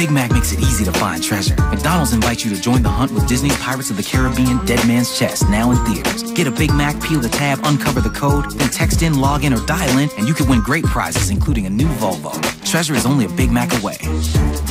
Big Mac makes it easy to find treasure. McDonald's invites you to join the hunt with Disney's Pirates of the Caribbean Dead Man's Chest, now in theaters. Get a Big Mac, peel the tab, uncover the code, then text in, log in, or dial in, and you can win great prizes, including a new Volvo. Treasure is only a Big Mac away.